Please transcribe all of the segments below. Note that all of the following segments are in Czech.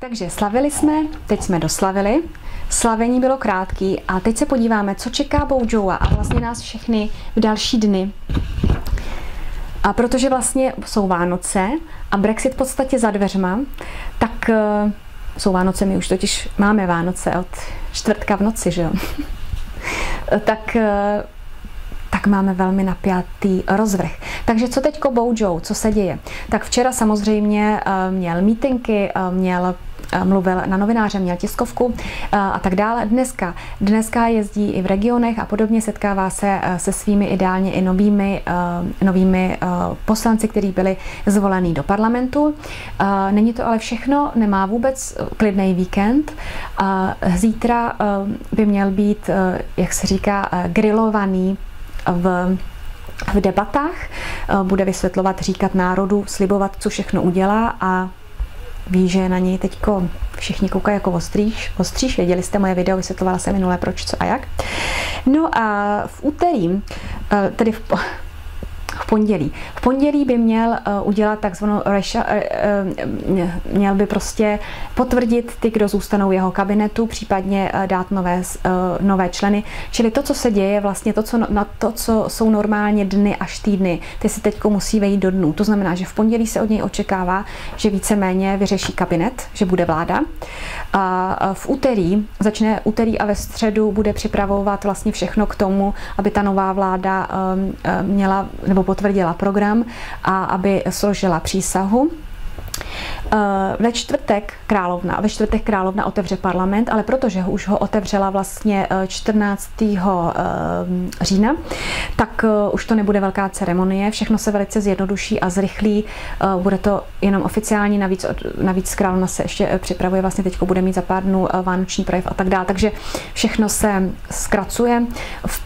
Takže slavili jsme, teď jsme doslavili, slavení bylo krátký a teď se podíváme, co čeká Boudžoua a vlastně nás všechny v další dny. A protože vlastně jsou Vánoce a Brexit v podstatě za dveřma, tak jsou Vánoce, my už totiž máme Vánoce od čtvrtka v noci, že jo? tak máme velmi napjatý rozvrh. Takže co teďko Boudžou, co se děje? Tak včera samozřejmě měl mítinky, mluvil na novináře, měl tiskovku a tak dále. Dneska jezdí i v regionech a podobně, setkává se se svými ideálně i novými poslanci, kteří byli zvolení do parlamentu. Není to ale všechno, nemá vůbec klidný víkend. Zítra by měl být, jak se říká, grilovaný v debatách, bude vysvětlovat, říkat národu, slibovat, co všechno udělá a ví, že na něj teďko všichni koukají jako ostříž. Věděli jste moje video, vysvětlovala jsem minule proč, co a jak. No a v úterý, tedy v pondělí by měl udělat takzvanou měl by prostě potvrdit ty, kdo zůstanou jeho kabinetu, případně dát nové členy. Čili to, co se děje, vlastně to, co jsou normálně dny až týdny, ty si teďko musí vejít do dnů. To znamená, že v pondělí se od něj očekává, že víceméně vyřeší kabinet, že bude vláda. A v úterý a ve středu bude připravovat vlastně všechno k tomu, aby ta nová vláda měla nebo potvrdila program a aby složila přísahu. Ve čtvrtek královna otevře parlament, ale protože už ho otevřela vlastně 14. října, tak už to nebude velká ceremonie, všechno se velice zjednoduší a zrychlí, bude to jenom oficiální, navíc královna se ještě připravuje, vlastně teďko bude mít za pár dnů vánoční projev a tak dále, takže všechno se zkracuje. V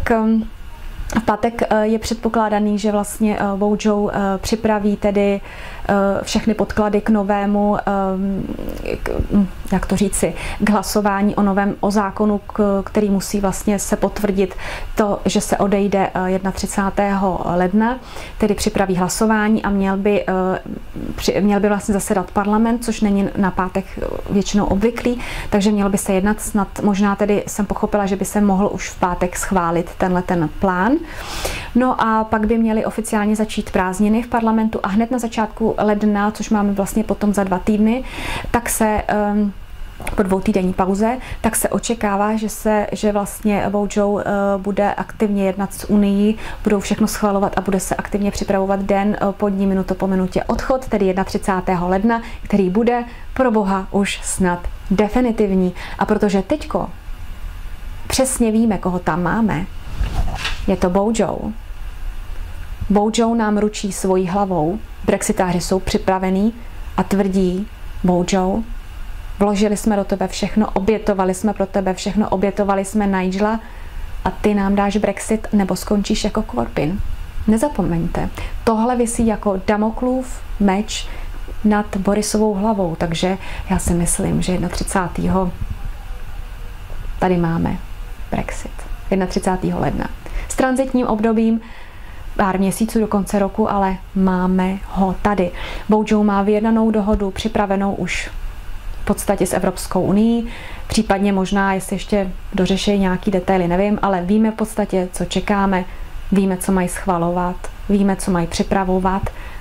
pátek je předpokládaný, že vlastně Boudžou připraví tedy všechny podklady k novému, jak to říci, k hlasování o zákonu, který musí vlastně se potvrdit to, že se odejde 31. ledna, tedy připraví hlasování a měl by vlastně zasedat parlament, což není na pátek většinou obvyklý, takže měl by se jednat snad, možná tedy jsem pochopila, že by se mohl už v pátek schválit ten plán. No a pak by měly oficiálně začít prázdniny v parlamentu a hned na začátku ledna, což máme vlastně potom za 2 týdny, tak se po 2týdenní pauze, tak se očekává, že vlastně Boudžou bude aktivně jednat s Unií, budou všechno schvalovat a bude se aktivně připravovat den po dní, minutu po minutě odchod, tedy 31. ledna, který bude pro Boha už snad definitivní. A protože teďko přesně víme, koho tam máme, je to Boudžou. Boudžou nám ručí svojí hlavou, brexitáři jsou připravení a tvrdí: Boudžou, vložili jsme do tebe všechno, obětovali jsme pro tebe všechno, obětovali jsme Nigela a ty nám dáš Brexit nebo skončíš jako Corbyn. Nezapomeňte, tohle visí jako Damoklův meč nad Borisovou hlavou, takže já si myslím, že 31. tady máme Brexit. 31. ledna. S tranzitním obdobím pár měsíců do konce roku, ale máme ho tady. Boudžou má vyjednanou dohodu, připravenou už v podstatě s Evropskou unií, případně možná, jestli ještě dořeší nějaký detaily, nevím, ale víme v podstatě, co čekáme, víme, co mají schvalovat, víme, co mají připravovat.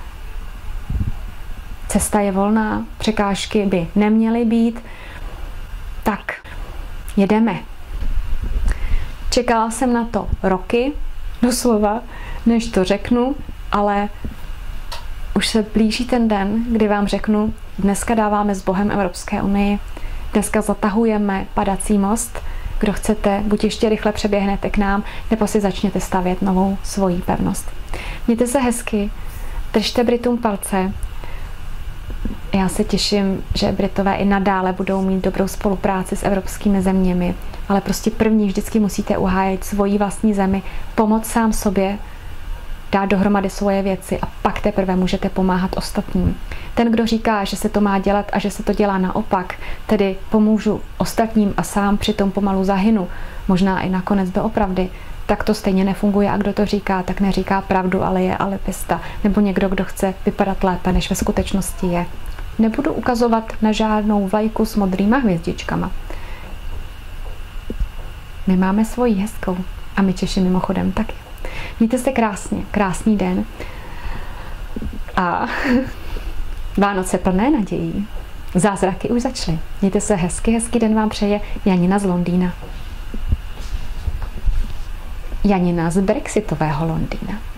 Cesta je volná, překážky by neměly být, tak jedeme. Čekala jsem na to roky, doslova, než to řeknu, ale už se blíží ten den, kdy vám řeknu, dneska dáváme s Bohem Evropské unii, dneska zatahujeme padací most, kdo chcete, buď ještě rychle přeběhnete k nám, nebo si začněte stavět novou svoji pevnost. Mějte se hezky, držte Britům palce. Já se těším, že Britové i nadále budou mít dobrou spolupráci s evropskými zeměmi, ale prostě první vždycky musíte uhájit svoji vlastní zemi, pomoct sám sobě, dát dohromady svoje věci a pak teprve můžete pomáhat ostatním. Ten, kdo říká, že se to má dělat a že se to dělá naopak, tedy pomůžu ostatním a sám přitom pomalu zahynu, možná i nakonec doopravdy, tak to stejně nefunguje a kdo to říká, tak neříká pravdu, ale je alipista, nebo někdo, kdo chce vypadat lépe, než ve skutečnosti je. Nebudu ukazovat na žádnou vlajku s modrýma hvězdičkama. My máme svoji hezkou a my Češi mimochodem taky. Mějte se krásně, krásný den a Vánoce plné nadějí. Zázraky už začaly. Mějte se hezky, hezký den vám přeje Janina z Londýna. Janina z brexitového Londýna.